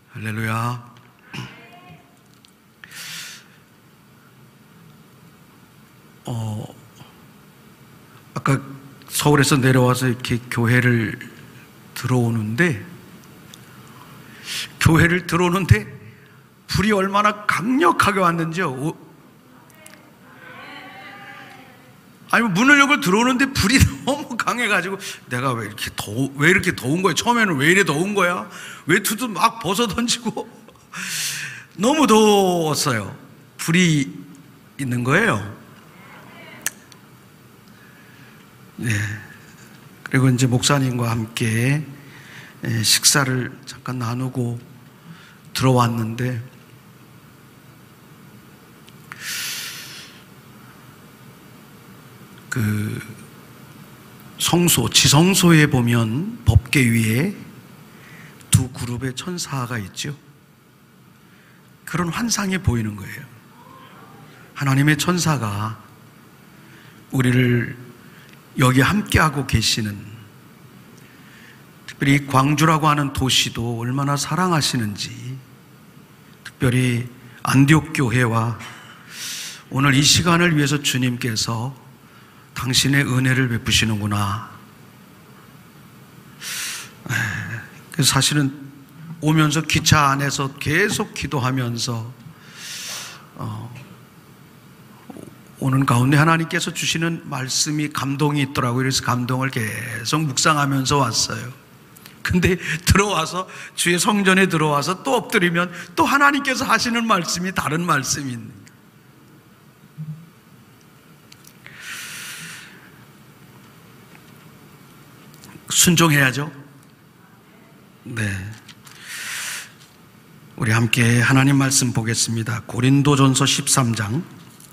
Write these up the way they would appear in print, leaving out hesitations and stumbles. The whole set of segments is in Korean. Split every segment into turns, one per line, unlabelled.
할렐루야. 아까 서울에서 내려와서 이렇게 교회를 들어오는데 불이 얼마나 강력하게 왔는지요. 아니, 문을 열고 들어오는데 불이 너무 강해가지고 내가 왜 이렇게 더운 거야? 처음에는 왜 이래 더운 거야? 외투도 막 벗어 던지고 너무 더웠어요. 불이 있는 거예요. 네. 그리고 이제 목사님과 함께 식사를 잠깐 나누고 들어왔는데 지성소에 보면 법궤 위에 두 그룹의 천사가 있죠. 그런 환상이 보이는 거예요. 하나님의 천사가 우리를 여기 함께하고 계시는, 특별히 광주라고 하는 도시도 얼마나 사랑하시는지, 특별히 안디옥 교회와 오늘 이 시간을 위해서 주님께서 당신의 은혜를 베푸시는구나. 그래서 사실은 오면서 기차 안에서 계속 기도하면서 오는 가운데 하나님께서 주시는 말씀이 감동이 있더라고요. 그래서 감동을 계속 묵상하면서 왔어요. 근데 들어와서 주의 성전에 들어와서 또 엎드리면 또 하나님께서 하시는 말씀이 다른 말씀이 있는 거예요. 순종해야죠. 네. 우리 함께 하나님 말씀 보겠습니다. 고린도전서 13장.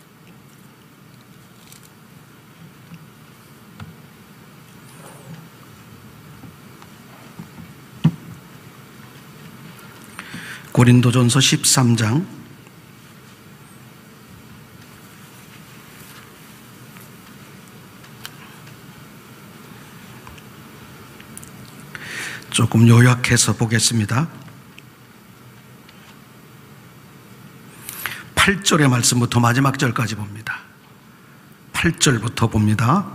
고린도전서 13장 '조금 요약해서 보겠습니다. 8절의 말씀부터 마지막 절까지 봅니다. 8절부터 봅니다.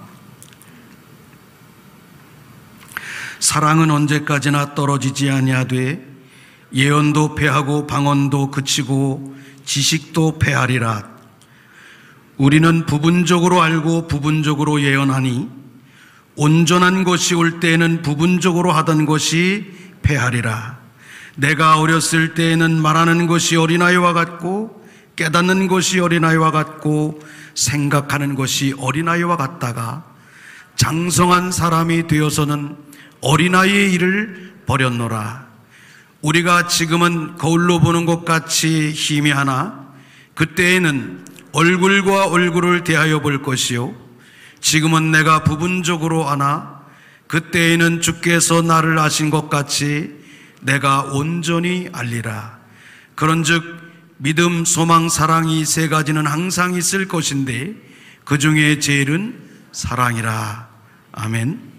사랑은 언제까지나 떨어지지 아니하되 예언도 패하고 방언도 그치고 지식도 패하리라. 우리는 부분적으로 알고 부분적으로 예언하니 온전한 것이 올 때에는 부분적으로 하던 것이 패하리라. 내가 어렸을 때에는 말하는 것이 어린아이와 같고 깨닫는 것이 어린아이와 같고 생각하는 것이 어린아이와 같다가 장성한 사람이 되어서는 어린아이의 일을 버렸노라. 우리가 지금은 거울로 보는 것 같이 희미하나 그때에는 얼굴과 얼굴을 대하여 볼 것이요 지금은 내가 부분적으로 아나 그때에는 주께서 나를 아신 것 같이 내가 온전히 알리라. 그런즉 믿음, 소망, 사랑이 세 가지는 항상 있을 것인데 그 중에 제일은 사랑이라. 아멘.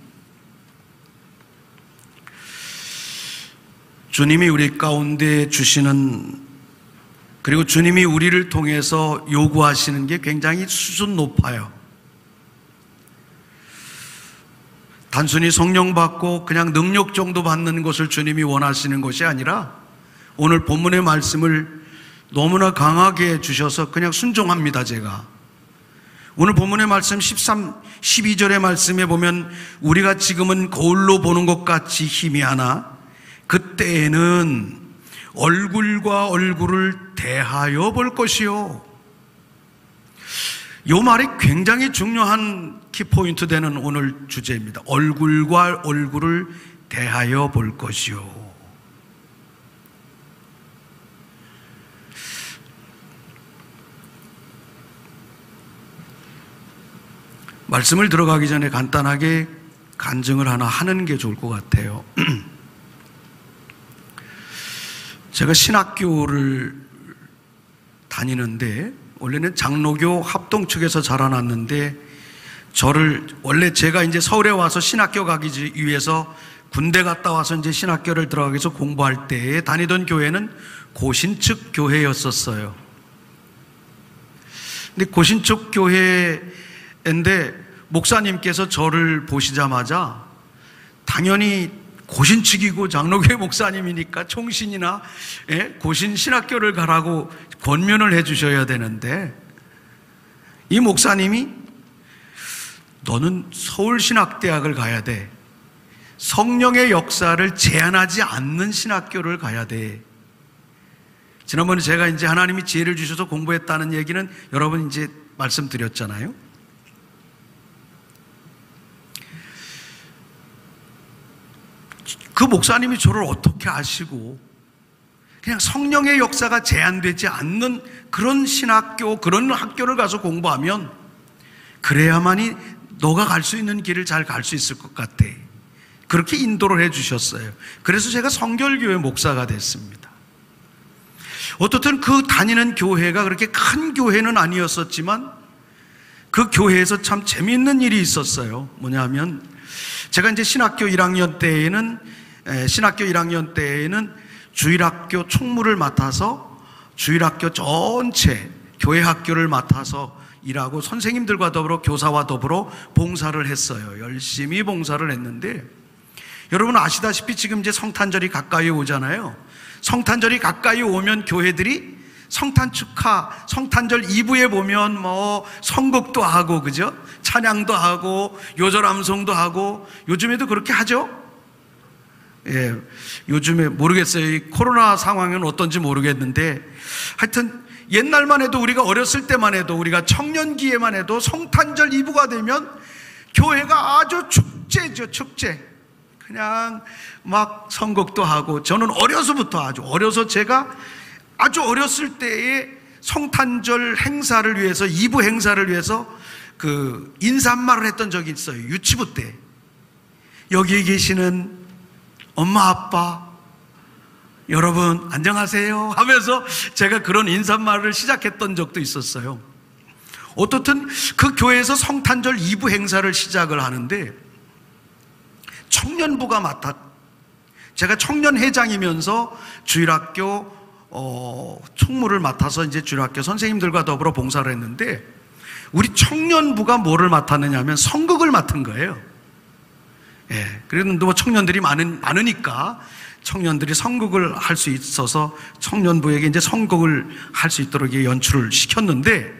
주님이 우리 가운데 주시는, 그리고 주님이 우리를 통해서 요구하시는 게 굉장히 수준 높아요. 단순히 성령 받고 그냥 능력 정도 받는 것을 주님이 원하시는 것이 아니라 오늘 본문의 말씀을 너무나 강하게 주셔서 그냥 순종합니다. 제가 오늘 본문의 말씀 12절의 말씀에 보면 우리가 지금은 거울로 보는 것 같이 희미하나 그때에는 얼굴과 얼굴을 대하여 볼 것이요. 이 말이 굉장히 중요한 키포인트 되는 오늘 주제입니다. 얼굴과 얼굴을 대하여 볼 것이요. 말씀을 들어가기 전에 간단하게 간증을 하나 하는 게 좋을 것 같아요. 제가 신학교를 다니는데 원래는 장로교 합동 측에서 자라났는데 저를 원래 제가 이제 서울에 와서 신학교 가기 위해서 군대 갔다 와서 이제 신학교를 들어가기 위해서 공부할 때 다니던 교회는 고신축 교회였었어요. 근데 고신축 교회인데 목사님께서 저를 보시자마자 당연히 고신축이고 장로교회 목사님이니까 총신이나 고신 신학교를 가라고 권면을 해 주셔야 되는데, 이 목사님이 너는 서울신학대학을 가야 돼. 성령의 역사를 제한하지 않는 신학교를 가야 돼. 지난번에 제가 이제 하나님이 지혜를 주셔서 공부했다는 얘기는 여러분 이제 말씀드렸잖아요. 그 목사님이 저를 어떻게 아시고 그냥 성령의 역사가 제한되지 않는 그런 신학교, 그런 학교를 가서 공부하면 그래야만이 너가 갈 수 있는 길을 잘 갈 수 있을 것 같아. 그렇게 인도를 해 주셨어요. 그래서 제가 성결교회 목사가 됐습니다. 어떻든 그 다니는 교회가 그렇게 큰 교회는 아니었었지만 그 교회에서 참 재미있는 일이 있었어요. 뭐냐면 제가 이제 신학교 1학년 때에는 주일학교 총무를 맡아서 주일학교 전체 교회 학교를 맡아서 일하고 선생님들과 더불어 교사와 더불어 봉사를 했어요. 열심히 봉사를 했는데, 여러분 아시다시피 지금 이제 성탄절이 가까이 오잖아요. 성탄절이 가까이 오면 교회들이 성탄 축하, 성탄절 이브에 보면 뭐 선곡도 하고, 그죠? 찬양도 하고 요절 암송도 하고, 요즘에도 그렇게 하죠? 예, 요즘에 모르겠어요. 이 코로나 상황은 어떤지 모르겠는데, 하여튼 옛날만 해도, 우리가 어렸을 때만 해도, 우리가 청년기에만 해도 성탄절 이브가 되면 교회가 아주 축제죠, 축제. 그냥 막 선곡도 하고, 저는 어려서 제가 아주 어렸을 때에 성탄절 행사를 위해서, 이브 행사를 위해서 그 인사말을 했던 적이 있어요. 유치부 때. 여기에 계시는 엄마 아빠 여러분 안녕하세요 하면서 제가 그런 인사말을 시작했던 적도 있었어요. 어떻든 그 교회에서 성탄절 2부 행사를 시작을 하는데, 청년부가 제가 청년회장이면서 주일학교 총무를 맡아서 이제 주일학교 선생님들과 더불어 봉사를 했는데, 우리 청년부가 뭐를 맡았느냐 하면 선곡을 맡은 거예요. 예, 그런데 뭐 청년들이 많으니까 청년들이 선곡을 할 수 있어서 청년부에게 이제 선곡을 할 수 있도록 연출을 시켰는데,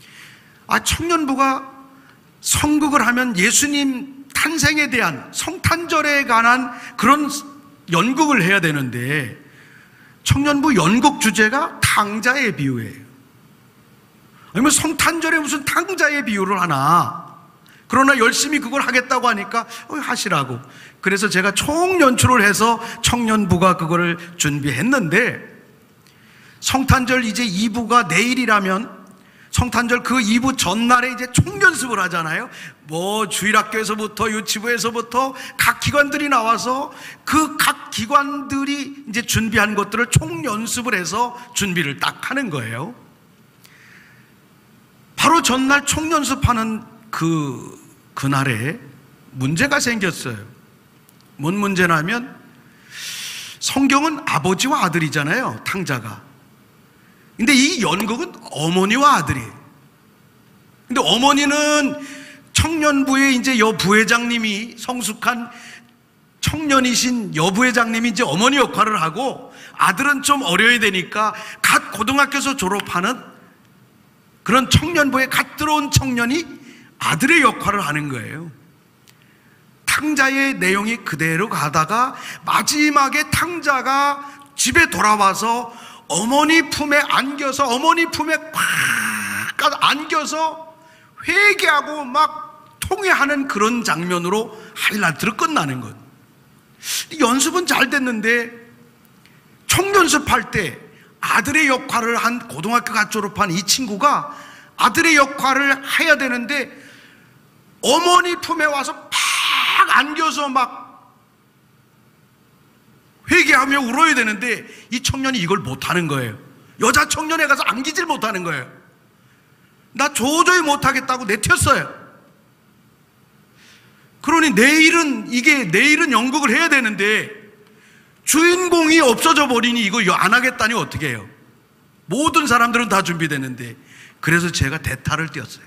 청년부가 선곡을 하면 예수님 탄생에 대한, 성탄절에 관한 그런 연극을 해야 되는데, 청년부 연극 주제가 탕자의 비유예요. 아니면 성탄절에 무슨 탕자의 비유를 하나. 그러나 열심히 그걸 하겠다고 하니까 하시라고. 그래서 제가 총연출을 해서 청년부가 그거를 준비했는데, 성탄절 이제 2부가 내일이라면 성탄절 그 2부 전날에 이제 총연습을 하잖아요. 뭐 주일학교에서부터 유치부에서부터 각 기관들이 나와서 그 각 기관들이 이제 준비한 것들을 총연습을 해서 준비를 딱 하는 거예요. 바로 전날 총연습하는 그날에 문제가 생겼어요. 뭔 문제냐면, 성경은 아버지와 아들이잖아요, 탕자가. 근데 이 연극은 어머니와 아들이에요. 근데 어머니는 청년부의 이제 여부회장님이, 성숙한 청년이신 여부회장님이 이제 어머니 역할을 하고, 아들은 좀 어려야 되니까 갓 고등학교에서 졸업하는 그런 청년부에 갓 들어온 청년이 아들의 역할을 하는 거예요. 탕자의 내용이 그대로 가다가 마지막에 탕자가 집에 돌아와서 어머니 품에 안겨서, 어머니 품에 꽉 안겨서 회개하고 막 통회하는 그런 장면으로 하이라이트로 끝나는 것. 연습은 잘 됐는데, 총연습할 때 아들의 역할을 한, 고등학교 갓 졸업한 이 친구가 아들의 역할을 해야 되는데, 어머니 품에 와서 팍 안겨서 막 회개하며 울어야 되는데, 이 청년이 이걸 못하는 거예요. 여자 청년에 가서 안기질 못하는 거예요. 나 도저히 못하겠다고 내튀었어요. 그러니 내일은 연극을 해야 되는데 주인공이 없어져 버리니 이거 안 하겠다니 어떻게 해요? 모든 사람들은 다 준비됐는데. 그래서 제가 대타를 띄었어요.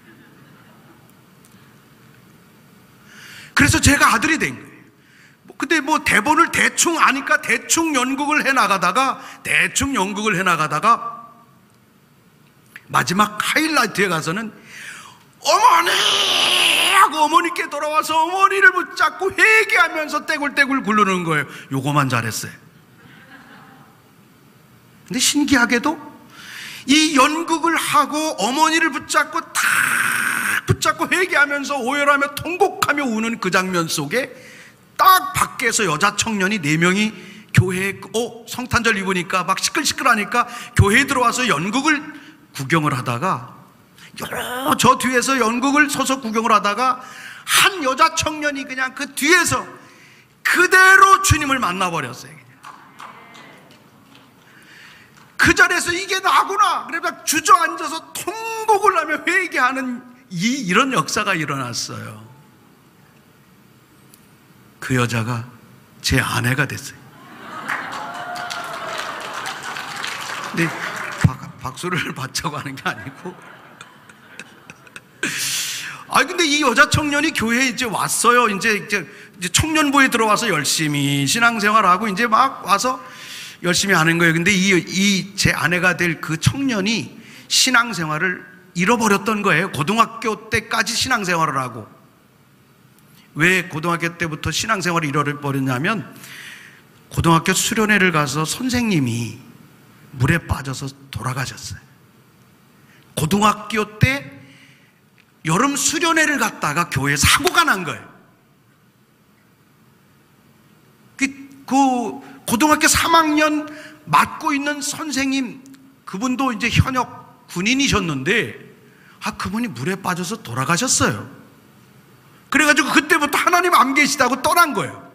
그래서 제가 아들이 된 거예요. 근데 대본을 대충 아니까 대충 연극을 해나가다가 마지막 하이라이트에 가서는 어머니! 하고 어머니께 돌아와서 어머니를 붙잡고 회개하면서 떼굴떼굴 굴르는 거예요. 요거만 잘했어요. 근데 신기하게도 이 연극을 하고 어머니를 붙잡고 회개하면서 오열하며 통곡하며 우는 그 장면 속에 딱 밖에서 여자 청년이 4명이 교회에 성탄절 입으니까 막 시끌시끌하니까 교회에 들어와서 연극을 구경을 하다가 저 뒤에서 연극을 서서 구경을 하다가 한 여자 청년이 그냥 그 뒤에서 그대로 주님을 만나버렸어요. 그 자리에서 이게 나구나 그래서 주저앉아서 통곡을 하며 회개하는 이런 역사가 일어났어요. 그 여자가 제 아내가 됐어요. 근데 박수를 받자고 하는 게 아니고 근데 이 여자 청년이 교회에 이제 왔어요. 이제 청년부에 들어와서 열심히 신앙생활하고 이제 막 와서 열심히 하는 거예요. 근데 제 아내가 될 그 청년이 신앙생활을 잃어버렸던 거예요. 고등학교 때까지 신앙생활을 하고. 왜 고등학교 때부터 신앙생활을 잃어버렸냐면 고등학교 수련회를 가서 선생님이 물에 빠져서 돌아가셨어요. 고등학교 때 여름 수련회를 갔다가 교회에 사고가 난 거예요. 그 고등학교 3학년 맡고 있는 선생님, 그분도 이제 현역 군인이셨는데 그분이 물에 빠져서 돌아가셨어요. 그래가지고 그때부터 하나님 안 계시다고 떠난 거예요.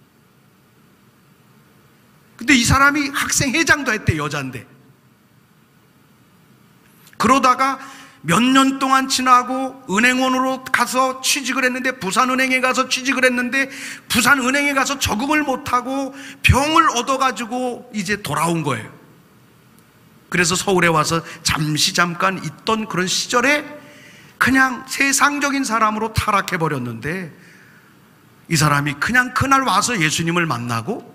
근데 이 사람이 학생회장도 했대, 여자인데. 그러다가 몇 년 동안 지나고 은행원으로 가서 취직을 했는데, 부산은행에 가서 취직을 했는데 부산은행에 가서 적응을 못하고 병을 얻어가지고 이제 돌아온 거예요. 그래서 서울에 와서 잠깐 있던 그런 시절에 그냥 세상적인 사람으로 타락해버렸는데, 이 사람이 그냥 그날 와서 예수님을 만나고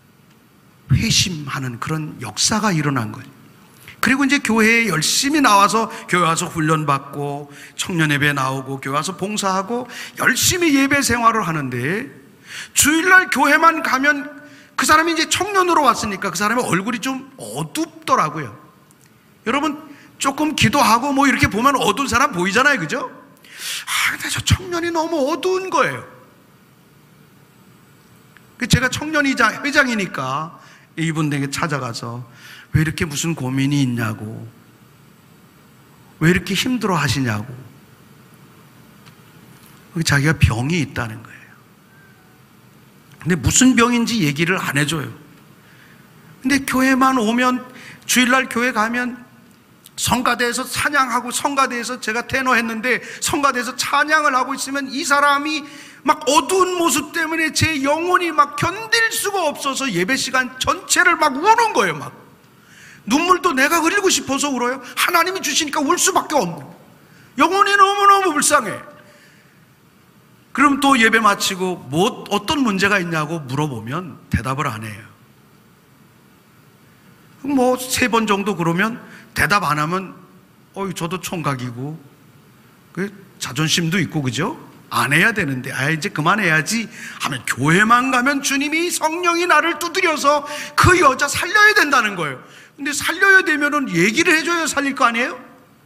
회심하는 그런 역사가 일어난 거예요. 그리고 이제 교회에 열심히 나와서 교회 와서 훈련받고 청년예배 나오고 교회 와서 봉사하고 열심히 예배 생활을 하는데, 주일날 교회만 가면 그 사람이 이제 청년으로 왔으니까 그 사람의 얼굴이 좀 어둡더라고요. 여러분 조금 기도하고 뭐 이렇게 보면 어두운 사람 보이잖아요, 그죠? 근데 저 청년이 너무 어두운 거예요. 제가 청년이자 회장이니까 이분에게 찾아가서 왜 이렇게 무슨 고민이 있냐고, 왜 이렇게 힘들어 하시냐고. 자기가 병이 있다는 거예요. 근데 무슨 병인지 얘기를 안 해줘요. 근데 교회만 오면, 주일날 교회 가면 성가대에서 찬양하고, 성가대에서 제가 테너했는데 성가대에서 찬양을 하고 있으면 이 사람이 막 어두운 모습 때문에 제 영혼이 막 견딜 수가 없어서 예배 시간 전체를 막 우는 거예요. 막 눈물도 내가 흘리고 싶어서 울어요. 하나님이 주시니까 울 수밖에 없는, 영혼이 너무너무 불쌍해. 그럼 또 예배 마치고 어떤 문제가 있냐고 물어보면 대답을 안 해요. 3번 정도 그러면 대답 안 하면 저도 총각이고 자존심도 있고 그죠? 안 해야 되는데 이제 그만해야지 하면, 교회만 가면 주님이, 성령이 나를 두드려서 그 여자 살려야 된다는 거예요. 근데 살려야 되면은 얘기를 해줘야 살릴 거 아니에요?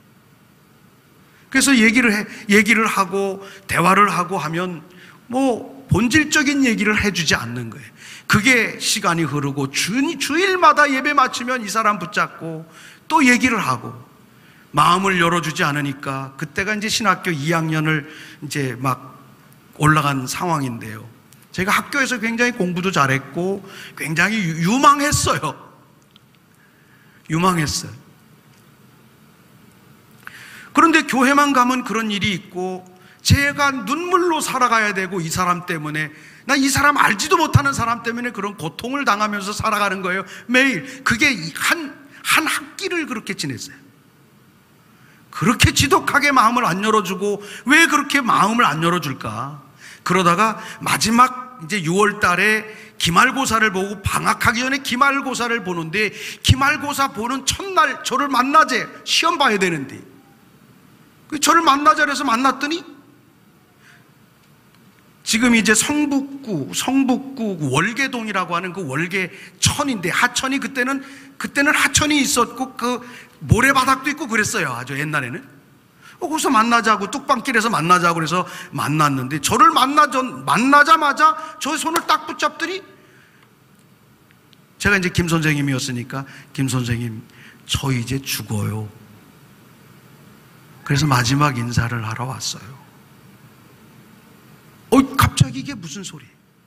그래서 얘기를 하고 대화를 하고 하면 본질적인 얘기를 해주지 않는 거예요. 그게 시간이 흐르고 주일마다 예배 마치면 이 사람 붙잡고 또 얘기를 하고 마음을 열어주지 않으니까, 그때가 이제 신학교 2학년을 이제 막 올라간 상황인데요. 제가 학교에서 굉장히 공부도 잘했고 굉장히 유망했어요. 그런데 교회만 가면 그런 일이 있고, 제가 눈물로 살아가야 되고, 이 사람 때문에, 나 이 사람 알지도 못하는 사람 때문에 그런 고통을 당하면서 살아가는 거예요. 매일. 그게 한 학기를 그렇게 지냈어요. 그렇게 지독하게 마음을 안 열어주고, 왜 그렇게 마음을 안 열어줄까? 그러다가 마지막 이제 6월 달에 기말고사를 보고, 방학하기 전에 기말고사를 보는데, 기말고사 보는 첫날 저를 만나재, 시험 봐야 되는데 저를 만나자 그래서 만났더니, 지금 이제 성북구 월계동이라고 하는 그 월계천인데, 하천이 그때는 하천이 있었고 그 모래바닥도 있고 그랬어요. 아주 옛날에는. 거기서 만나자고, 뚝방길에서 만나자고 그래서 만났는데, 저를 만나자마자 저 손을 딱 붙잡더니, 제가 이제 김 선생님이었으니까, 김 선생님, 저 이제 죽어요. 그래서 마지막 인사를 하러 왔어요. 갑자기 이게 무슨 소리예요?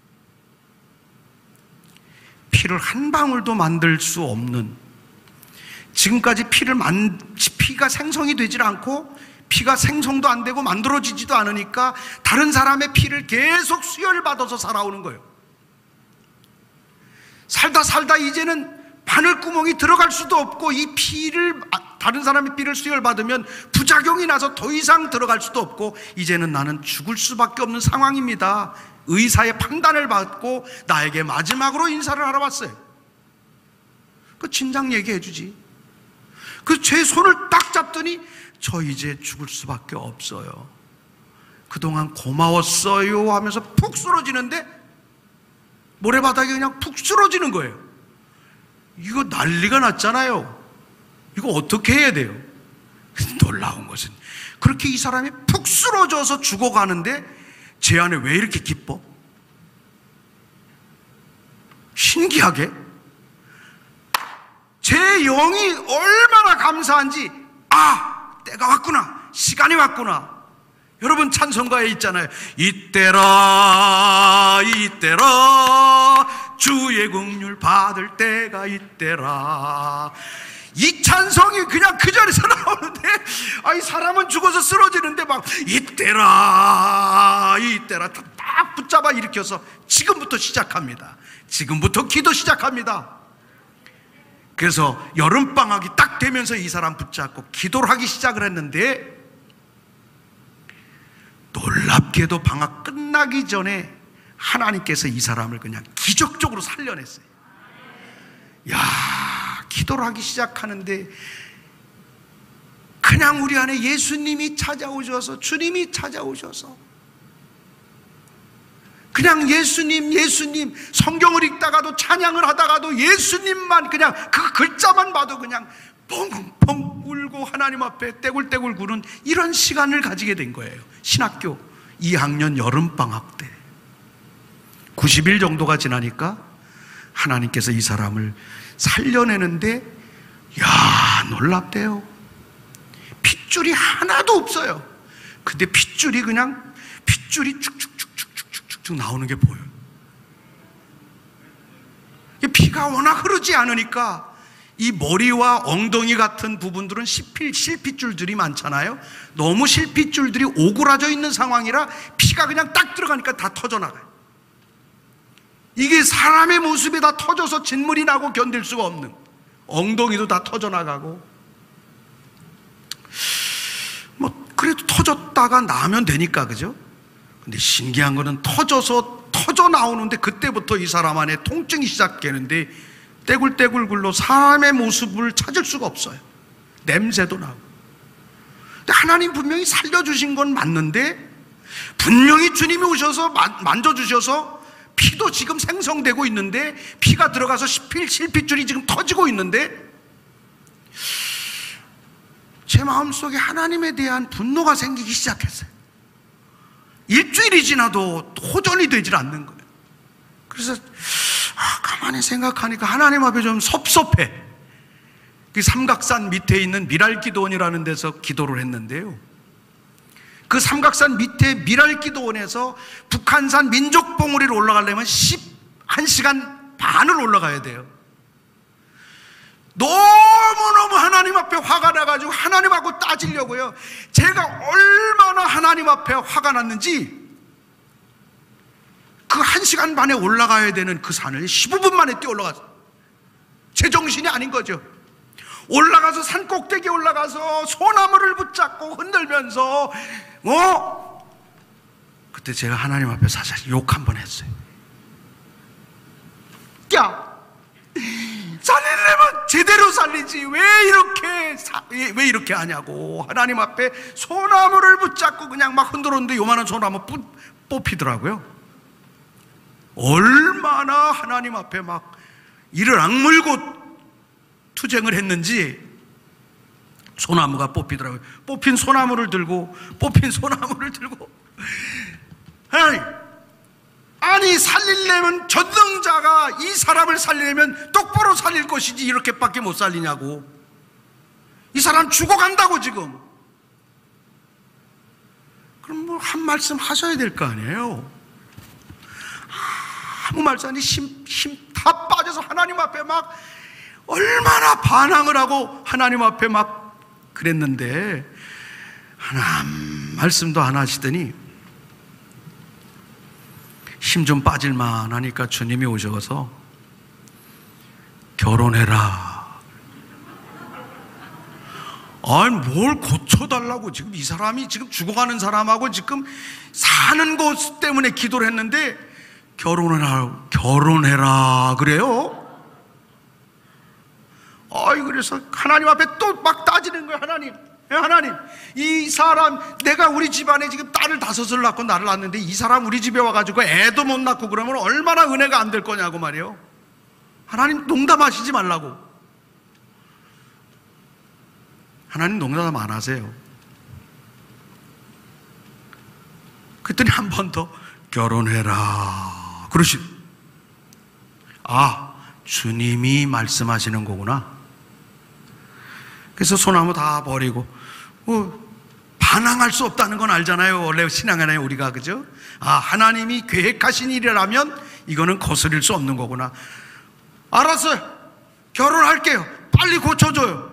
피를 한 방울도 만들 수 없는, 지금까지 피가 생성이 되질 않고, 피가 생성도 안 되고 만들어지지도 않으니까 다른 사람의 피를 계속 수혈받아서 살아오는 거예요. 살다 이제는 바늘구멍이 들어갈 수도 없고, 이 피를, 다른 사람의 피를 수혈받으면 부작용이 나서 더 이상 들어갈 수도 없고, 이제는 나는 죽을 수밖에 없는 상황입니다. 의사의 판단을 받고 나에게 마지막으로 인사를 하러 왔어요. 그 진작 얘기해 주지. 그 제 손을 딱 잡더니, 저 이제 죽을 수밖에 없어요. 그동안 고마웠어요 하면서 푹 쓰러지는데, 모래바닥에 그냥 푹 쓰러지는 거예요. 이거 난리가 났잖아요. 이거 어떻게 해야 돼요? 놀라운 것은, 그렇게 이 사람이 푹 쓰러져서 죽어가는데 제 안에 왜 이렇게 기뻐? 신기하게 제 영이 얼마나 감사한지, 때가 왔구나, 시간이 왔구나. 여러분 찬송가에 있잖아요. 이때라 주의 긍휼 받을 때가 이때라. 이 찬송이 그냥 그 자리에서 나오는데, 사람은 죽어서 쓰러지는데 막 이때라 딱 붙잡아 일으켜서 지금부터 시작합니다. 지금부터 기도 시작합니다. 그래서 여름방학이 딱 되면서 이 사람 붙잡고 기도를 하기 시작을 했는데, 놀랍게도 방학 끝나기 전에 하나님께서 이 사람을 그냥 기적적으로 살려냈어요. 기도를 하기 시작하는데 그냥 우리 안에 예수님이 찾아오셔서, 주님이 찾아오셔서 그냥 예수님 성경을 읽다가도 찬양을 하다가도 예수님만, 그냥 그 글자만 봐도 그냥 펑펑 울고 하나님 앞에 떼굴떼굴 구는 이런 시간을 가지게 된 거예요. 신학교 2학년 여름방학 때 90일 정도가 지나니까 하나님께서 이 사람을 살려내는데, 놀랍대요. 핏줄이 하나도 없어요. 근데 핏줄이 쭉쭉쭉쭉쭉쭉 나오는 게 보여요. 피가 워낙 흐르지 않으니까 이 머리와 엉덩이 같은 부분들은 실핏줄들이 많잖아요. 너무 실핏줄들이 오그라져 있는 상황이라 피가 그냥 딱 들어가니까 다 터져나가요. 이게 사람의 모습이 다 터져서 진물이 나고 견딜 수가 없는, 엉덩이도 다 터져나가고, 그래도 터졌다가 나면 되니까, 그죠? 근데 신기한 거는 터져 나오는데 그때부터 이 사람 안에 통증이 시작되는데, 떼굴떼굴 굴러 사람의 모습을 찾을 수가 없어요. 냄새도 나고. 근데 하나님 분명히 살려주신 건 맞는데, 분명히 주님이 오셔서 만져주셔서 피도 지금 생성되고 있는데, 피가 들어가서 실핏줄이 지금 터지고 있는데, 제 마음속에 하나님에 대한 분노가 생기기 시작했어요. 일주일이 지나도 호전이 되질 않는 거예요. 그래서 가만히 생각하니까 하나님 앞에 좀 섭섭해. 그 삼각산 밑에 있는 미랄기도원이라는 데서 기도를 했는데요, 그 삼각산 밑에 미랄기도원에서 북한산 민족봉우리로 올라가려면 1시간 반을 올라가야 돼요. 너무너무 하나님 앞에 화가 나가지고 하나님하고 따지려고요. 제가 얼마나 얼마나 하나님 앞에 화가 났는지 그 1시간 반에 올라가야 되는 그 산을 15분 만에 뛰어 올라갔어요. 제정신이 아닌 거죠. 올라가서 산 꼭대기에 올라가서 소나무를 붙잡고 흔들면서 그때 제가 하나님 앞에 사실 욕 한 번 했어요. 야, 살리려면 제대로 살리지 왜 이렇게 하냐고. 하나님 앞에 소나무를 붙잡고 그냥 막 흔들었는데 요만한 소나무 뽑히더라고요. 얼마나 하나님 앞에 막 이를 악물고 투쟁을 했는지 소나무가 뽑히더라고요. 뽑힌 소나무를 들고 하나님, 아니 살리려면 전능자가 이 사람을 살리려면 똑바로 살릴 것이지 이렇게밖에 못 살리냐고. 이 사람 죽어간다고 지금. 그럼 뭐 한 말씀 하셔야 될 거 아니에요. 아무 말씀 아니 힘 다 빠져서 하나님 앞에 막 얼마나 반항을 하고 하나님 앞에 막 그랬는데 하나님 말씀도 안 하시더니 힘 좀 빠질만 하니까 주님이 오셔서 결혼해라. 아니 뭘 고쳐달라고. 지금 이 사람이 지금 죽어가는 사람하고 지금 사는 것 때문에 기도를 했는데 결혼해라 그래요. 그래서 하나님 앞에 또 막 따지는 거예요. 하나님, 이 사람, 내가 우리 집안에 지금 딸을 5을 낳고 나를 낳았는데 이 사람 우리 집에 와가지고 애도 못 낳고 그러면 얼마나 은혜가 안 될 거냐고 말이에요. 하나님 농담하시지 말라고. 하나님 농담 안 하세요. 그랬더니 한 번 더 결혼해라 주님이 말씀하시는 거구나. 그래서 소나무 다 버리고 반항할 수 없다는 건 알잖아요. 원래 신앙 안에 우리가, 그죠? 하나님이 계획하신 일이라면 이거는 거스릴 수 없는 거구나. 알았어요. 결혼할게요. 빨리 고쳐줘요.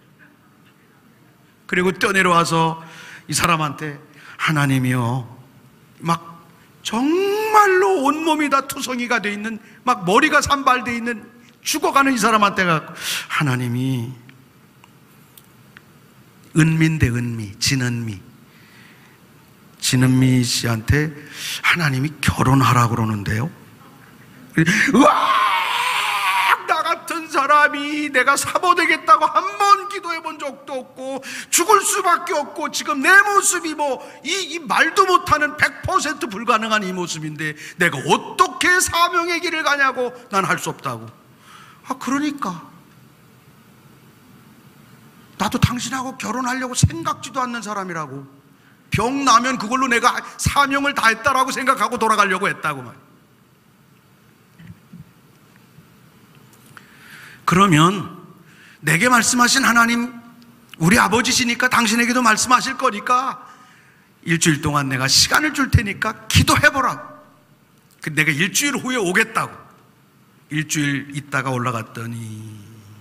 그리고 뛰어내려와서 이 사람한테 하나님이요, 막 정말로 온몸이 다 투성이가 돼 있는, 막 머리가 산발돼 있는 죽어가는 이 사람한테 가서 하나님이 은미인데 진은미 씨한테 하나님이 결혼하라고 그러는데요. 으악! 나 같은 사람이 내가 사모되겠다고 한 번 기도해 본 적도 없고 죽을 수밖에 없고 지금 내 모습이 이 말도 못하는 100% 불가능한 이 모습인데 내가 어떻게 사명의 길을 가냐고. 난 할 수 없다고. 그러니까 나도 당신하고 결혼하려고 생각지도 않는 사람이라고. 병 나면 그걸로 내가 사명을 다했다라고 생각하고 돌아가려고 했다고 말. 그러면 내게 말씀하신 하나님, 우리 아버지시니까 당신에게도 말씀하실 거니까 일주일 동안 내가 시간을 줄 테니까 기도해보라. 내가 일주일 후에 오겠다고. 일주일 있다가 올라갔더니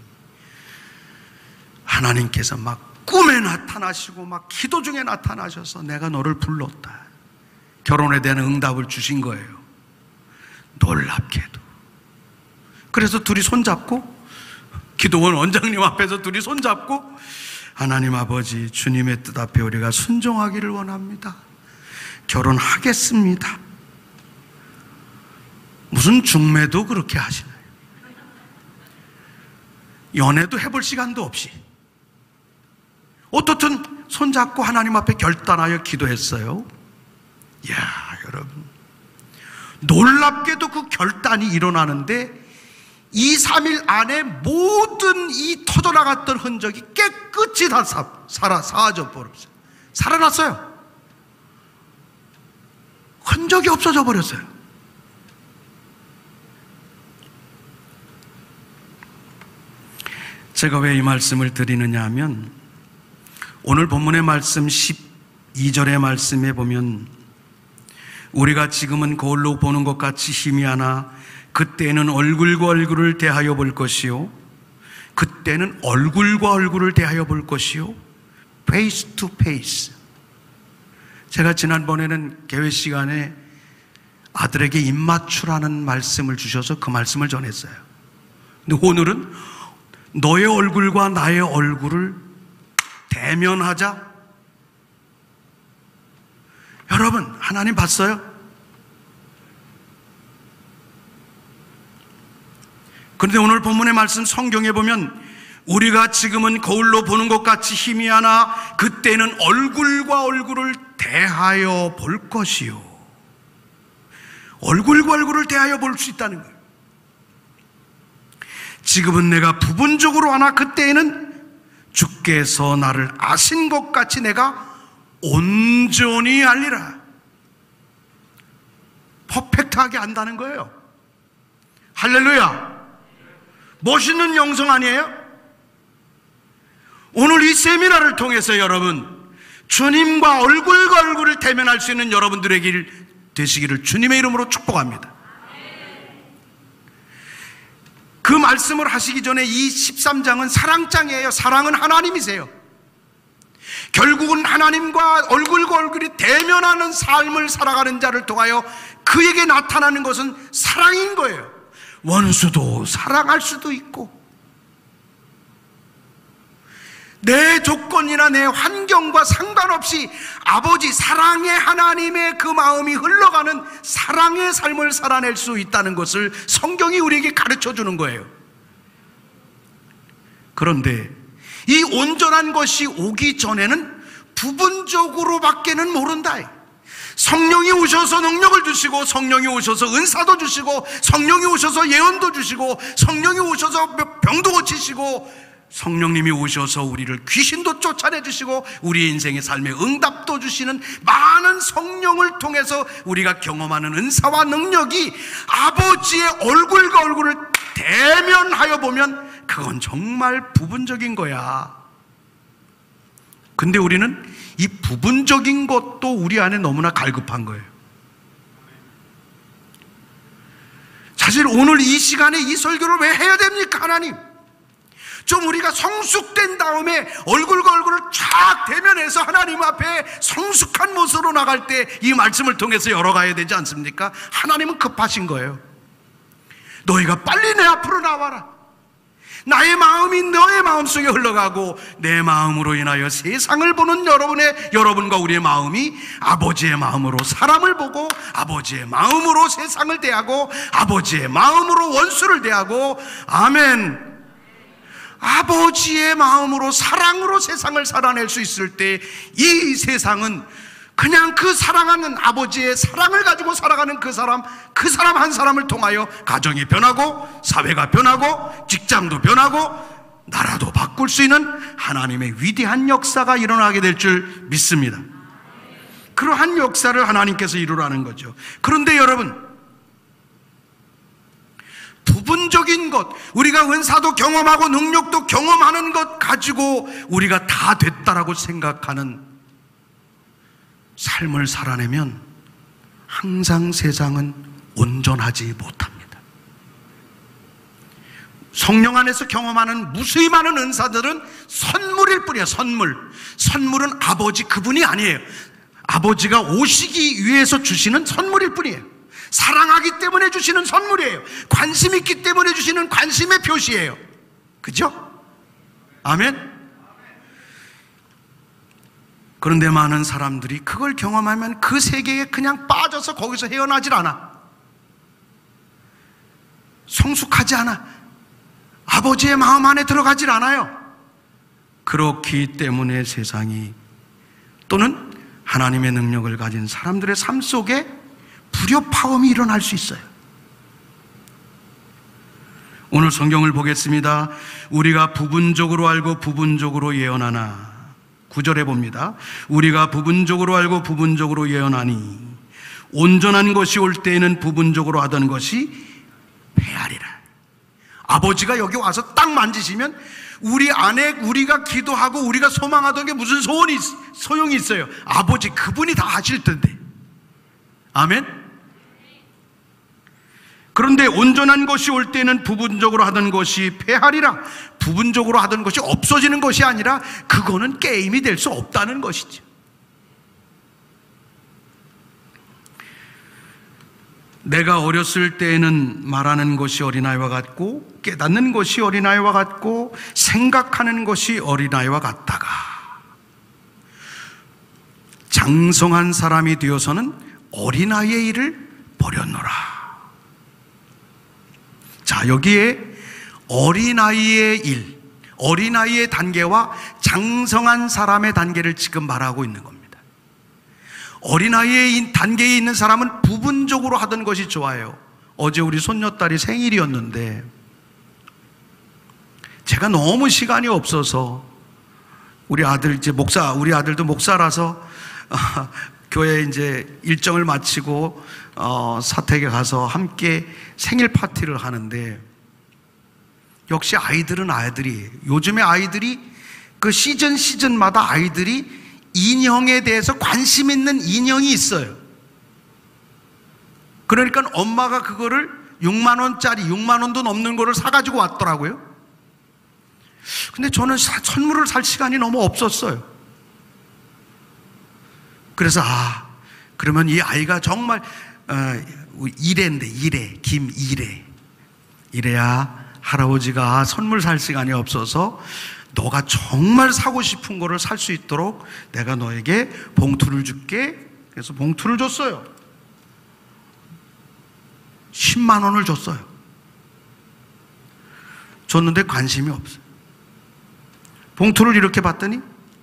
하나님께서 막 꿈에 나타나시고 막 기도 중에 나타나셔서 내가 너를 불렀다. 결혼에 대한 응답을 주신 거예요. 놀랍게도. 그래서 둘이 손잡고, 기도원 원장님 앞에서 둘이 손잡고, 하나님 아버지, 주님의 뜻 앞에 우리가 순종하기를 원합니다. 결혼하겠습니다. 무슨 중매도 그렇게 하시나요? 연애도 해볼 시간도 없이 어떻든 손잡고 하나님 앞에 결단하여 기도했어요. 이야, 여러분, 놀랍게도 그 결단이 일어나는데 2, 3일 안에 모든 이 터져나갔던 흔적이 깨끗이 다 사라져 버렸어요. 살아났어요. 흔적이 없어져 버렸어요. 제가 왜 이 말씀을 드리느냐 하면, 오늘 본문의 말씀 12절의 말씀에 보면 우리가 지금은 거울로 보는 것 같이 희미하나 그때는 얼굴과 얼굴을 대하여 볼 것이요, 그때는 얼굴과 얼굴을 대하여 볼 것이요, 페이스 투 페이스. 제가 지난번에는 개회 시간에 아들에게 입맞추라는 말씀을 주셔서 그 말씀을 전했어요. 근데 오늘은 너의 얼굴과 나의 얼굴을 대면하자. 여러분, 하나님 봤어요? 그런데 오늘 본문의 말씀 성경에 보면 우리가 지금은 거울로 보는 것 같이 희미하나 그때는 얼굴과 얼굴을 대하여 볼 것이요. 얼굴과 얼굴을 대하여 볼 수 있다는 거예요. 지금은 내가 부분적으로 하나 그때에는 주께서 나를 아신 것 같이 내가 온전히 알리라. 퍼펙트하게 안다는 거예요. 할렐루야. 멋있는 영성 아니에요? 오늘 이 세미나를 통해서 여러분, 주님과 얼굴과 얼굴을 대면할 수 있는 여러분들에게 되시기를 주님의 이름으로 축복합니다. 그 말씀을 하시기 전에 이 13장은 사랑장이에요. 사랑은 하나님이세요. 결국은 하나님과 얼굴과 얼굴이 대면하는 삶을 살아가는 자를 통하여 그에게 나타나는 것은 사랑인 거예요. 원수도 사랑할 수도 있고, 내 조건이나 내 환경과 상관없이 아버지 사랑의 하나님의 그 마음이 흘러가는 사랑의 삶을 살아낼 수 있다는 것을 성경이 우리에게 가르쳐 주는 거예요. 그런데 이 온전한 것이 오기 전에는 부분적으로밖에는 모른다. 성령이 오셔서 능력을 주시고, 성령이 오셔서 은사도 주시고, 성령이 오셔서 예언도 주시고, 성령이 오셔서 병도 고치시고, 성령님이 오셔서 우리를 귀신도 쫓아내 주시고 우리의 인생의 삶의 응답도 주시는 많은 성령을 통해서 우리가 경험하는 은사와 능력이 아버지의 얼굴과 얼굴을 대면하여 보면 그건 정말 부분적인 거야. 근데 우리는 이 부분적인 것도 우리 안에 너무나 갈급한 거예요. 사실 오늘 이 시간에 이 설교를 왜 해야 됩니까, 하나님? 좀 우리가 성숙된 다음에 얼굴과 얼굴을 쫙 대면해서 하나님 앞에 성숙한 모습으로 나갈 때 이 말씀을 통해서 열어가야 되지 않습니까? 하나님은 급하신 거예요. 너희가 빨리 내 앞으로 나와라. 나의 마음이 너의 마음속에 흘러가고 내 마음으로 인하여 세상을 보는 여러분과 우리의 마음이 아버지의 마음으로 사람을 보고, 아버지의 마음으로 세상을 대하고, 아버지의 마음으로 원수를 대하고, 아멘, 아버지의 마음으로 사랑으로 세상을 살아낼 수 있을 때 이 세상은 그냥 그 사랑하는 아버지의 사랑을 가지고 살아가는 그 사람 한 사람을 통하여 가정이 변하고, 사회가 변하고, 직장도 변하고, 나라도 바꿀 수 있는 하나님의 위대한 역사가 일어나게 될 줄 믿습니다. 그러한 역사를 하나님께서 이루라는 거죠. 그런데 여러분, 부분적인 것, 우리가 은사도 경험하고 능력도 경험하는 것 가지고 우리가 다 됐다라고 생각하는 삶을 살아내면 항상 세상은 온전하지 못합니다. 성령 안에서 경험하는 무수히 많은 은사들은 선물일 뿐이에요. 선물은 아버지 그분이 아니에요. 아버지가 오시기 위해서 주시는 선물일 뿐이에요. 사랑하기 때문에 주시는 선물이에요. 관심 있기 때문에 주시는 관심의 표시예요. 그죠? 아멘? 그런데 많은 사람들이 그걸 경험하면 그 세계에 그냥 빠져서 거기서 헤어나질 않아. 성숙하지 않아. 아버지의 마음 안에 들어가질 않아요. 그렇기 때문에 세상이, 또는 하나님의 능력을 가진 사람들의 삶 속에 불협화음이 일어날 수 있어요. 오늘 성경을 보겠습니다. 우리가 부분적으로 알고 부분적으로 예언하나, 9절에 봅니다. 우리가 부분적으로 알고 부분적으로 예언하니 온전한 것이 올 때에는 부분적으로 하던 것이 패하리라. 아버지가 여기 와서 딱 만지시면 우리 안에 우리가 기도하고 우리가 소망하던 게 무슨 소용이 있어요? 아버지 그분이 다 하실 텐데. 아멘? 그런데 온전한 것이 올 때는 부분적으로 하던 것이 패하리라. 부분적으로 하던 것이 없어지는 것이 아니라 그거는 게임이 될 수 없다는 것이죠. 내가 어렸을 때에는 말하는 것이 어린아이와 같고 깨닫는 것이 어린아이와 같고 생각하는 것이 어린아이와 같다가 장성한 사람이 되어서는 어린아이의 일을 버렸노라. 자, 여기에 어린아이의 일, 어린아이의 단계와 장성한 사람의 단계를 지금 말하고 있는 겁니다. 어린아이의 단계에 있는 사람은 부분적으로 하던 것이 좋아요. 어제 우리 손녀딸이 생일이었는데 제가 너무 시간이 없어서 우리 아들도 목사라서 교회 이제 일정을 마치고 사택에 가서 함께 생일 파티를 하는데, 역시 아이들은 아이들이에요. 요즘에 아이들이 그 시즌마다 아이들이 인형에 대해서 관심 있는 인형이 있어요. 그러니까 엄마가 그거를 6만 원짜리 6만 원도 넘는 거를 사가지고 왔더라고요. 근데 저는 선물을 살 시간이 너무 없었어요. 그래서 그러면 이 아이가 정말 이래인데 이래야 할아버지가 선물 살 시간이 없어서 너가 정말 사고 싶은 거를 살 수 있도록 내가 너에게 봉투를 줄게. 그래서 봉투를 줬어요. 10만 원을 줬어요. 줬는데 관심이 없어요. 봉투를 이렇게 봤더니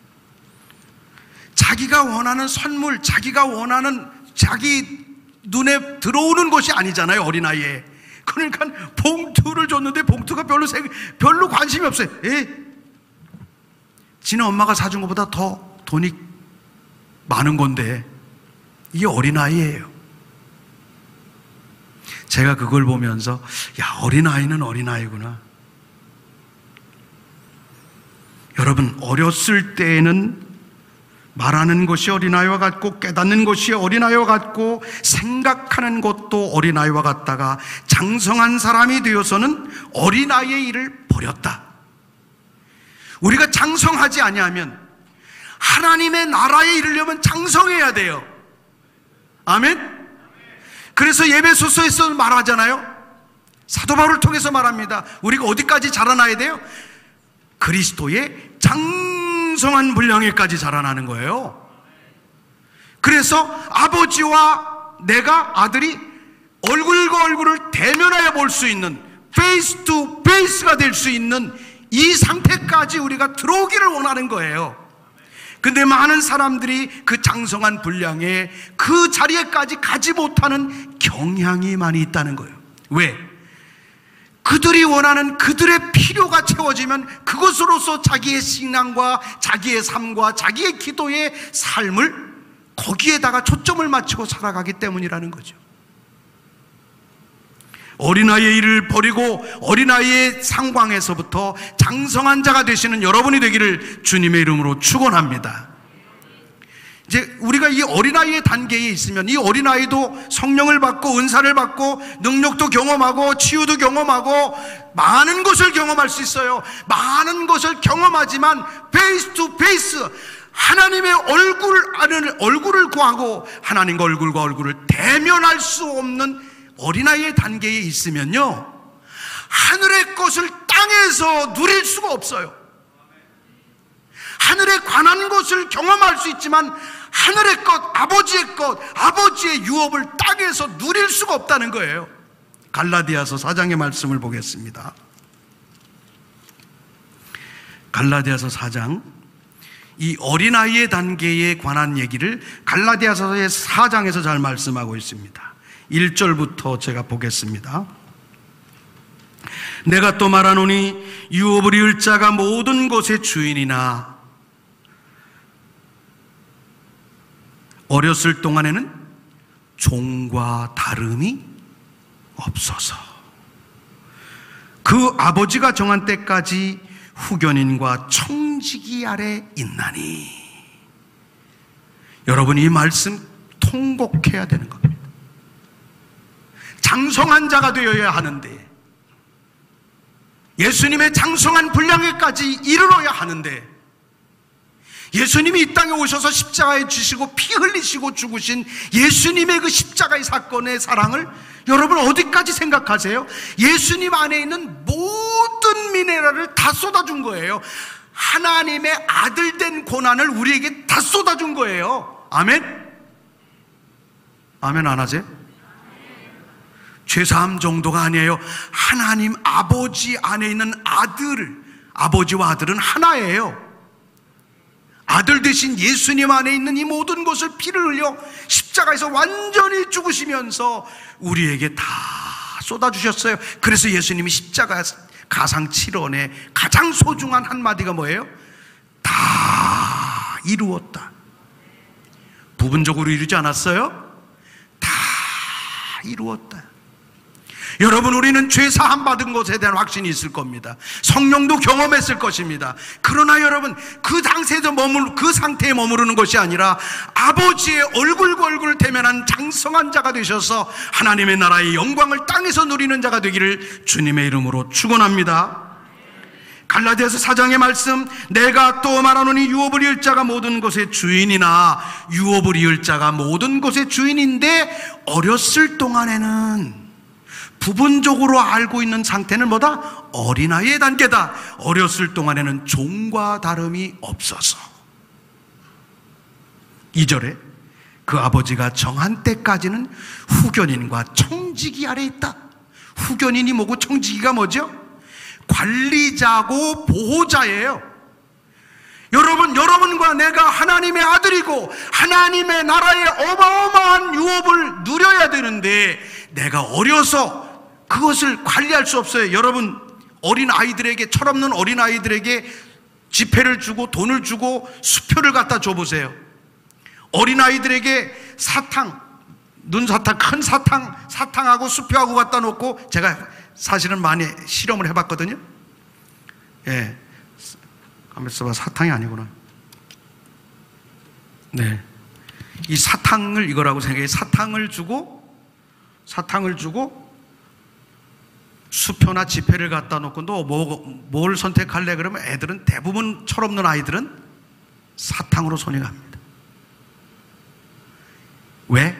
자기가 원하는 선물, 자기가 원하는 자기 눈에 들어오는 것이 아니잖아요, 어린아이에. 그러니까 봉투를 줬는데 봉투가 별로 관심이 없어요. 지네 엄마가 사준 것보다 더 돈이 많은 건데 이게 어린아이예요. 제가 그걸 보면서 어린아이는 어린아이구나. 여러분, 어렸을 때에는 말하는 것이 어린아이와 같고 깨닫는 것이 어린아이와 같고 생각하는 것도 어린아이와 같다가 장성한 사람이 되어서는 어린아이의 일을 버렸다. 우리가 장성하지 아니하면 하나님의 나라에 이르려면 장성해야 돼요. 아멘? 그래서 에베소서에서 말하잖아요. 사도 바울을 통해서 말합니다. 우리가 어디까지 자라나야 돼요? 그리스도의 장성한 분량에까지 자라나는 거예요. 그래서 아버지와 아들이 얼굴과 얼굴을 대면하여 볼 수 있는 페이스 투 페이스가 될 수 있는 이 상태까지 우리가 들어오기를 원하는 거예요. 근데 많은 사람들이 그 장성한 분량에 그 자리에까지 가지 못하는 경향이 많이 있다는 거예요. 왜? 그들이 원하는 그들의 필요가 채워지면 그것으로서 자기의 신앙과 자기의 삶과 자기의 기도의 삶을 거기에다가 초점을 맞추고 살아가기 때문이라는 거죠. 어린아이의 일을 버리고 어린아이의 상황에서부터 장성한 자가 되시는 여러분이 되기를 주님의 이름으로 축원합니다. 이제 우리가 이 어린아이의 단계에 있으면 이 어린아이도 성령을 받고 은사를 받고 능력도 경험하고 치유도 경험하고 많은 것을 경험할 수 있어요. 많은 것을 경험하지만 페이스 투 페이스 하나님의 얼굴을 구하고 하나님과 얼굴과 얼굴을 대면할 수 없는 어린아이의 단계에 있으면요, 하늘의 것을 땅에서 누릴 수가 없어요. 하늘에 관한 것을 경험할 수 있지만 하늘의 것, 아버지의 유업을 땅에서 누릴 수가 없다는 거예요. 갈라디아서 4장의 말씀을 보겠습니다. 갈라디아서 4장, 이 어린아이의 단계에 관한 얘기를 갈라디아서의 4장에서 잘 말씀하고 있습니다. 1절부터 제가 보겠습니다. 내가 또 말하노니 유업을 이을 자가 모든 것의 주인이나 어렸을 동안에는 종과 다름이 없어서 그 아버지가 정한 때까지 후견인과 청지기 아래 있나니. 여러분, 이 말씀 통곡해야 되는 겁니다. 장성한 자가 되어야 하는데, 예수님의 장성한 분량에까지 이르러야 하는데, 예수님이 이 땅에 오셔서 십자가에 지시고 피 흘리시고 죽으신 예수님의 그 십자가의 사건의 사랑을 여러분 어디까지 생각하세요? 예수님 안에 있는 모든 미네랄을 다 쏟아준 거예요. 하나님의 아들 된 고난을 우리에게 다 쏟아준 거예요. 아멘? 아멘 안 하세요? 죄사함 정도가 아니에요. 하나님 아버지 안에 있는 아버지와 아들은 하나예요. 아들 되신 예수님 안에 있는 이 모든 것을 피를 흘려 십자가에서 완전히 죽으시면서 우리에게 다 쏟아주셨어요. 그래서 예수님이 십자가 가상 7원의 가장 소중한 한마디가 뭐예요? 다 이루었다. 부분적으로 이루지 않았어요? 다 이루었다. 여러분, 우리는 죄 사함 받은 것에 대한 확신이 있을 겁니다. 성령도 경험했을 것입니다. 그러나 여러분, 그 상태에 머무르는 것이 아니라 아버지의 얼굴과 얼굴을 대면한 장성한 자가 되셔서 하나님의 나라의 영광을 땅에서 누리는 자가 되기를 주님의 이름으로 축원합니다. 갈라디아서 4장의 말씀, 내가 또 말하노니 유업을 이을 자가 모든 것의 주인이나 유업을 이을 자가 모든 것의 주인인데, 어렸을 동안에는 부분적으로 알고 있는 상태는 뭐다? 어린아이의 단계다. 어렸을 동안에는 종과 다름이 없어서. 2절에 그 아버지가 정한 때까지는 후견인과 청지기 아래 있다. 후견인이 뭐고 청지기가 뭐죠? 관리자고 보호자예요. 여러분과 내가 하나님의 아들이고 하나님의 나라의 어마어마한 유업을 누려야 되는데, 내가 어려서 그것을 관리할 수 없어요. 여러분, 어린아이들에게, 철없는 어린아이들에게 지폐를 주고 돈을 주고 수표를 갖다 줘보세요. 어린아이들에게 사탕, 눈사탕, 큰 사탕하고 수표하고 갖다 놓고, 제가 사실은 많이 실험을 해봤거든요. 예, 가만히 있어봐. 사탕이 아니구나. 네, 이 사탕을 이거라고 생각해. 사탕을 주고 수표나 지폐를 갖다 놓고, 너 뭘 선택할래? 그러면 애들은, 대부분 철없는 아이들은 사탕으로 손이 갑니다. 왜?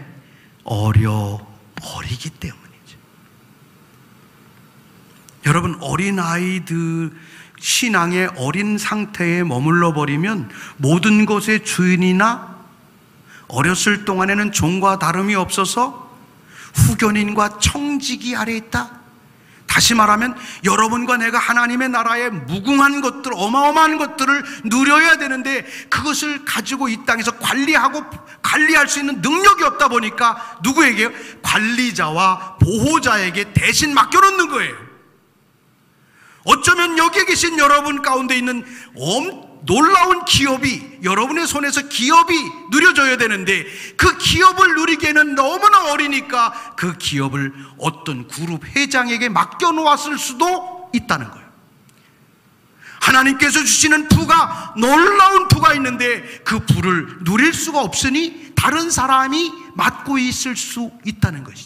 어리기 때문이죠. 여러분, 어린아이들 신앙의 어린 상태에 머물러 버리면 모든 것의 주인이나 어렸을 동안에는 종과 다름이 없어서 후견인과 청지기 아래 있다. 다시 말하면 여러분과 내가 하나님의 나라의 무궁한 것들, 어마어마한 것들을 누려야 되는데, 그것을 가지고 이 땅에서 관리할 수 있는 능력이 없다 보니까 누구에게요? 관리자와 보호자에게 대신 맡겨놓는 거예요. 어쩌면 여기에 계신 여러분 가운데 있는 놀라운 기업이, 여러분의 손에서 기업이 누려져야 되는데, 그 기업을 누리기에는 너무나 어리니까 그 기업을 어떤 그룹 회장에게 맡겨놓았을 수도 있다는 거예요. 하나님께서 주시는 부가, 놀라운 부가 있는데 그 부를 누릴 수가 없으니 다른 사람이 맡고 있을 수 있다는 것이죠.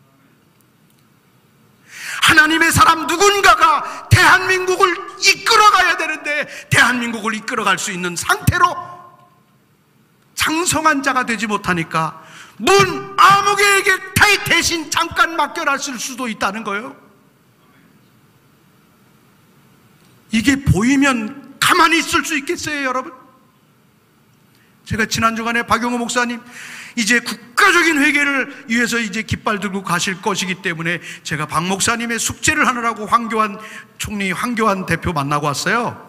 하나님의 사람 누군가가 대한민국을 이끌어가야 되는데, 대한민국을 이끌어갈 수 있는 상태로 장성한 자가 되지 못하니까 문 아무개에게 대신 잠깐 맡겨놨을 수도 있다는 거예요. 이게 보이면 가만히 있을 수 있겠어요, 여러분? 제가 지난 주간에 박용호 목사님, 이제 국가적인 회개를 위해서 이제 깃발 들고 가실 것이기 때문에 제가 박 목사님의 숙제를 하느라고 황교안 대표 만나고 왔어요.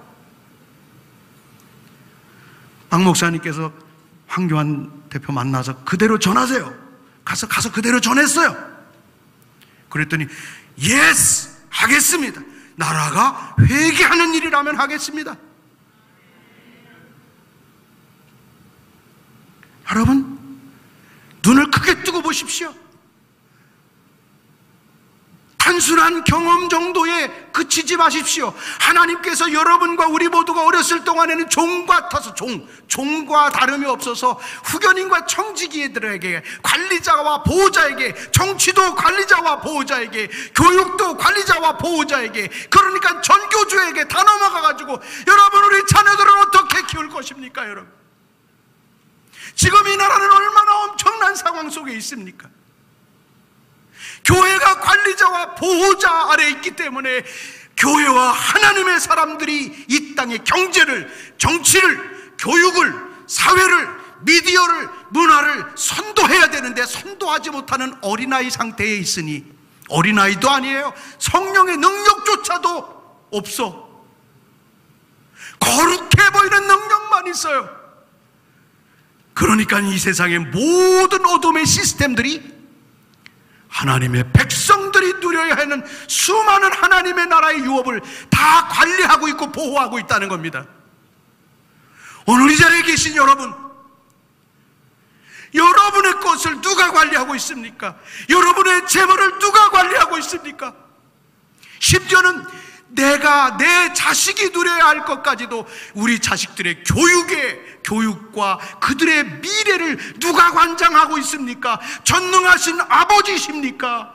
박 목사님께서 황교안 대표 만나서 그대로 전하세요. 가서 그대로 전했어요. 그랬더니 예스! 하겠습니다. 나라가 회개하는 일이라면 하겠습니다. 여러분, 눈을 크게 뜨고 보십시오. 단순한 경험 정도에 그치지 마십시오. 하나님께서 여러분과 우리 모두가 어렸을 동안에는 종 같아서 종과 다름이 없어서 후견인과 청지기들에게, 관리자와 보호자에게, 정치도 관리자와 보호자에게, 교육도 관리자와 보호자에게, 그러니까 전교주에게 다 넘어가가지고 여러분, 우리 자녀들은 어떻게 키울 것입니까? 여러분, 지금 이 나라는 얼마나 엄청난 상황 속에 있습니까? 교회가 관리자와 보호자 아래에 있기 때문에 교회와 하나님의 사람들이 이 땅의 경제를, 정치를, 교육을, 사회를, 미디어를, 문화를 선도해야 되는데 선도하지 못하는 어린아이 상태에 있으니, 어린아이도 아니에요. 성령의 능력조차도 없어. 거룩해 보이는 능력만 있어요. 그러니까 이 세상의 모든 어둠의 시스템들이 하나님의 백성들이 누려야 하는 수많은 하나님의 나라의 유업을 다 관리하고 있고 보호하고 있다는 겁니다. 오늘 이 자리에 계신 여러분, 여러분의 것을 누가 관리하고 있습니까? 여러분의 재물을 누가 관리하고 있습니까? 심지어는 내가, 내 자식이 누려야 할 것까지도 우리 자식들의 교육과 그들의 미래를 누가 관장하고 있습니까? 전능하신 아버지십니까?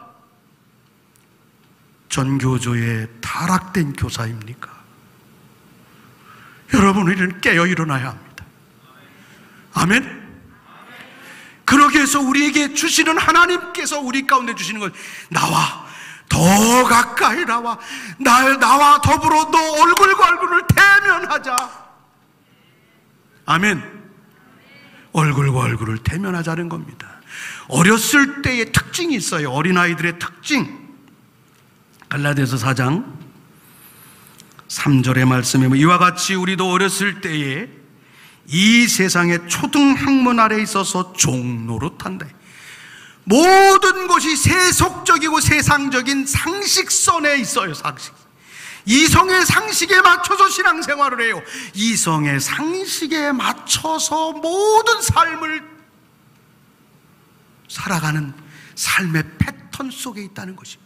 전교조에 타락된 교사입니까? 여러분, 우리는 깨어 일어나야 합니다. 아멘? 그러기 위해서 우리에게 주시는 하나님께서 우리 가운데 주시는 것, 나와 더 가까이 나와 더불어 너 얼굴과 얼굴을 대면하자. 아멘. 얼굴과 얼굴을 대면하자는 겁니다. 어렸을 때의 특징이 있어요. 어린아이들의 특징. 갈라디아서 4장 3절의 말씀에 이와 같이 우리도 어렸을 때에 이 세상의 초등학문 아래에 있어서 종노릇한다. 모든 것이 세속적이고 세상적인 상식선에 있어요. 상식. 이성의 상식에 맞춰서 신앙생활을 해요. 이성의 상식에 맞춰서 모든 삶을 살아가는 삶의 패턴 속에 있다는 것입니다.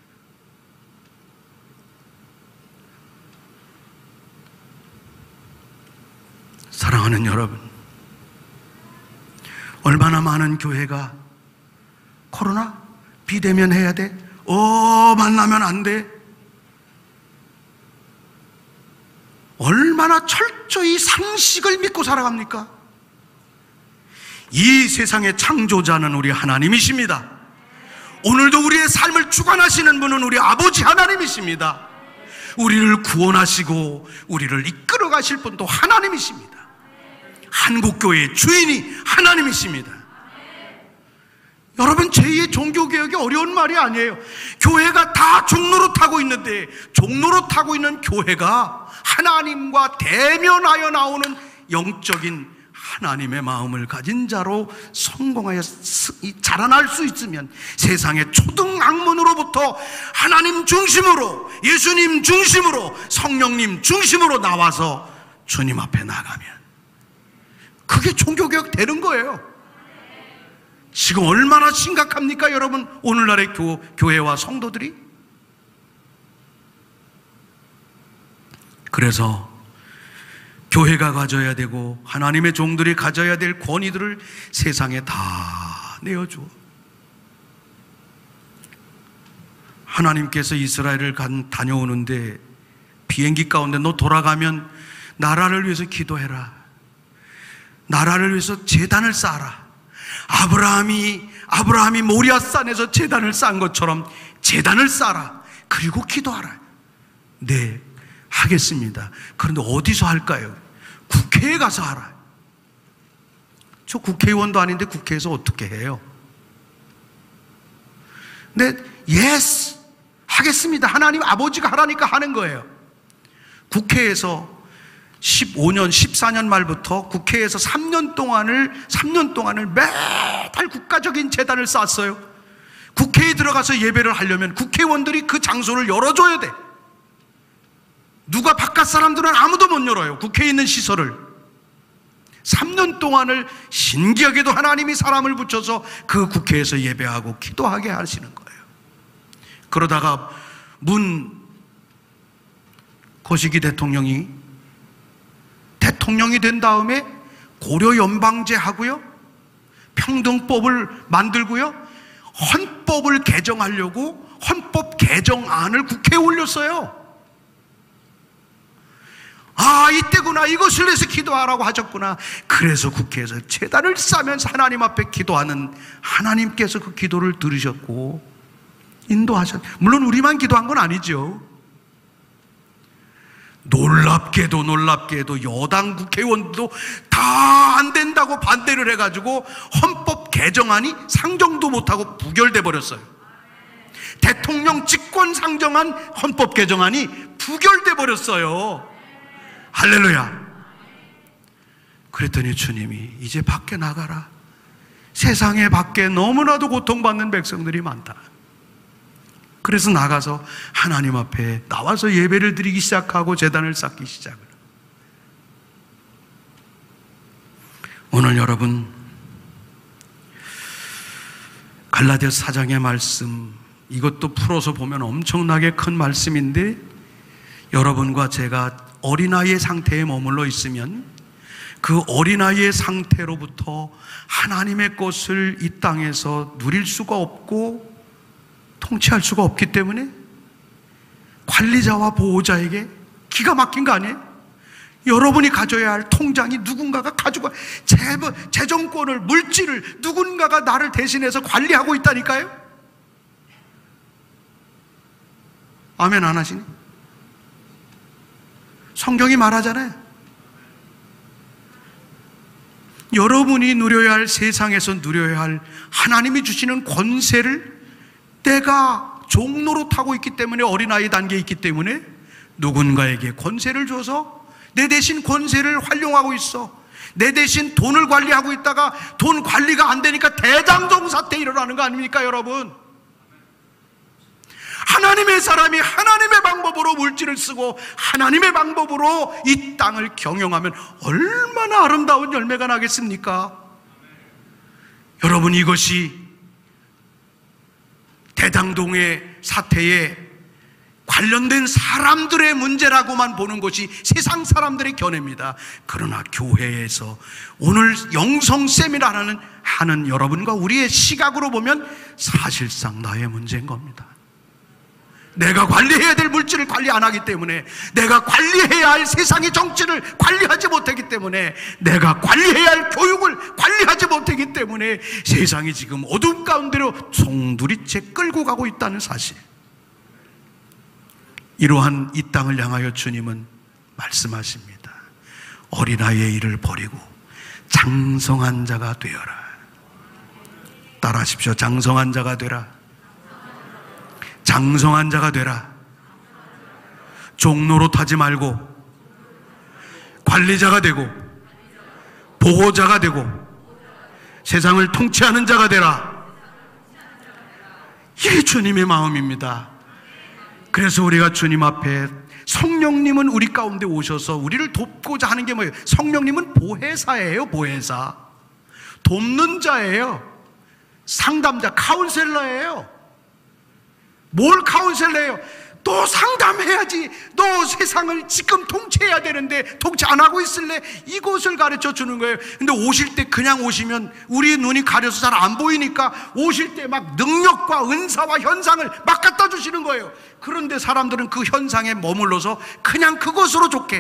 사랑하는 여러분, 얼마나 많은 교회가 코로나? 비대면 해야 돼? 만나면 안 돼? 얼마나 철저히 상식을 믿고 살아갑니까? 이 세상의 창조자는 우리 하나님이십니다. 오늘도 우리의 삶을 주관하시는 분은 우리 아버지 하나님이십니다. 우리를 구원하시고 우리를 이끌어 가실 분도 하나님이십니다. 한국교회의 주인이 하나님이십니다. 여러분, 제2의 종교개혁이 어려운 말이 아니에요. 교회가 다 종노릇하고 있는데, 종노릇하고 있는 교회가 하나님과 대면하여 나오는 영적인 하나님의 마음을 가진 자로 성공하여 자라날 수 있으면, 세상의 초등학문으로부터 하나님 중심으로, 예수님 중심으로, 성령님 중심으로 나와서 주님 앞에 나가면 그게 종교개혁 되는 거예요. 지금 얼마나 심각합니까, 여러분? 오늘날의 교회와 성도들이? 그래서 교회가 가져야 되고 하나님의 종들이 가져야 될 권위들을 세상에 다 내어줘. 하나님께서 이스라엘을 다녀오는데 비행기 가운데 너 돌아가면 나라를 위해서 기도해라. 나라를 위해서 제단을 쌓아라. 아브라함이 모리아산에서 제단을 쌓은 것처럼 제단을 쌓아라. 그리고 기도하라. 네, 하겠습니다. 그런데 어디서 할까요? 국회에 가서 하라. 저 국회의원도 아닌데 국회에서 어떻게 해요? 네, 예스, 하겠습니다. 하나님 아버지가 하라니까 하는 거예요. 국회에서 15년, 14년 말부터 국회에서 3년 동안을 매달 국가적인 재단을 쌓았어요. 국회에 들어가서 예배를 하려면 국회의원들이 그 장소를 열어줘야 돼. 누가 바깥 사람들은 아무도 못 열어요. 국회에 있는 시설을. 3년 동안을 신기하게도 하나님이 사람을 붙여서 그 국회에서 예배하고 기도하게 하시는 거예요. 그러다가 거시기 대통령이 된 다음에 고려연방제 하고요, 평등법을 만들고요, 헌법을 개정하려고 헌법 개정안을 국회에 올렸어요. 이때구나, 이것을 위해서 기도하라고 하셨구나. 그래서 국회에서 제단을 쌓으면서 하나님 앞에 기도하는 하나님께서 그 기도를 들으셨고 물론 우리만 기도한 건 아니죠. 놀랍게도 여당 국회의원도 다 안 된다고 반대를 해가지고 헌법 개정안이 상정도 못하고 부결돼 버렸어요. 대통령 직권 상정한 헌법 개정안이 부결돼 버렸어요. 할렐루야. 그랬더니 주님이 이제 밖에 나가라. 세상에 밖에 너무나도 고통받는 백성들이 많다. 그래서 나가서 하나님 앞에 나와서 예배를 드리기 시작하고 제단을 쌓기 시작을. 오늘 여러분, 갈라디아서 4장의 말씀, 이것도 풀어서 보면 엄청나게 큰 말씀인데, 여러분과 제가 어린아이의 상태에 머물러 있으면 그 어린아이의 상태로부터 하나님의 것을 이 땅에서 누릴 수가 없고 통치할 수가 없기 때문에 관리자와 보호자에게 기가 막힌 거 아니에요? 여러분이 가져야 할 통장이 누군가가 가지고, 재정권을, 물질을 누군가가 나를 대신해서 관리하고 있다니까요? 아멘 안 하시니? 성경이 말하잖아요. 여러분이 누려야 할, 세상에서 누려야 할 하나님이 주시는 권세를 때가 종로릇하고 있기 때문에, 어린아이 단계에 있기 때문에 누군가에게 권세를 줘서 내 대신 권세를 활용하고 있어. 내 대신 돈을 관리하고 있다가 돈 관리가 안 되니까 대장동 사태 일어나는 거 아닙니까 여러분? 하나님의 사람이 하나님의 방법으로 물질을 쓰고 하나님의 방법으로 이 땅을 경영하면 얼마나 아름다운 열매가 나겠습니까? 여러분, 이것이 대장동의 사태에 관련된 사람들의 문제라고만 보는 것이 세상 사람들의 견해입니다. 그러나 교회에서 오늘 영성 세미나를 하는 여러분과 우리의 시각으로 보면 사실상 나의 문제인 겁니다. 내가 관리해야 될 물질을 관리 안 하기 때문에, 내가 관리해야 할 세상의 정치를 관리하지 못하기 때문에, 내가 관리해야 할 교육을 관리하지 못하기 때문에 세상이 지금 어둠 가운데로 송두리째 끌고 가고 있다는 사실. 이러한 이 땅을 향하여 주님은 말씀하십니다. 어린아이의 일을 버리고 장성한 자가 되어라. 따라하십시오. 장성한 자가 되라. 장성한 자가 되라. 종노릇하지 말고 관리자가 되고 보호자가 되고 세상을 통치하는 자가 되라. 이게 주님의 마음입니다. 그래서 우리가 주님 앞에, 성령님은 우리 가운데 오셔서 우리를 돕고자 하는 게 뭐예요? 성령님은 보혜사예요. 보혜사, 돕는 자예요. 상담자, 카운셀러예요. 뭘 카운셀러예요? 너 상담해야지. 너 세상을 지금 통치해야 되는데 통치 안 하고 있을래? 이것을 가르쳐 주는 거예요. 근데 오실 때 그냥 오시면 우리 눈이 가려서 잘 안 보이니까 오실 때 막 능력과 은사와 현상을 막 갖다 주시는 거예요. 그런데 사람들은 그 현상에 머물러서 그냥 그것으로 좋게,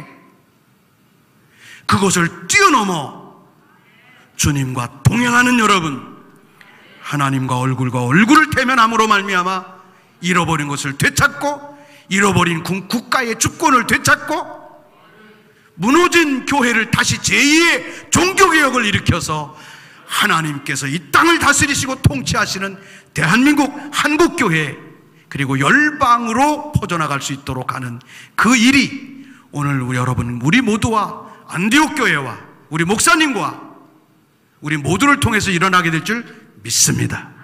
그것을 뛰어넘어 주님과 동행하는 여러분, 하나님과 얼굴과 얼굴을 대면함으로 말미암아 잃어버린 것을 되찾고, 잃어버린 국가의 주권을 되찾고, 무너진 교회를 다시 제2의 종교개혁을 일으켜서 하나님께서 이 땅을 다스리시고 통치하시는 대한민국 한국교회, 그리고 열방으로 퍼져나갈 수 있도록 하는 그 일이 오늘 우리 모두와 안디옥 교회와 우리 목사님과 우리 모두를 통해서 일어나게 될 줄 믿습니다.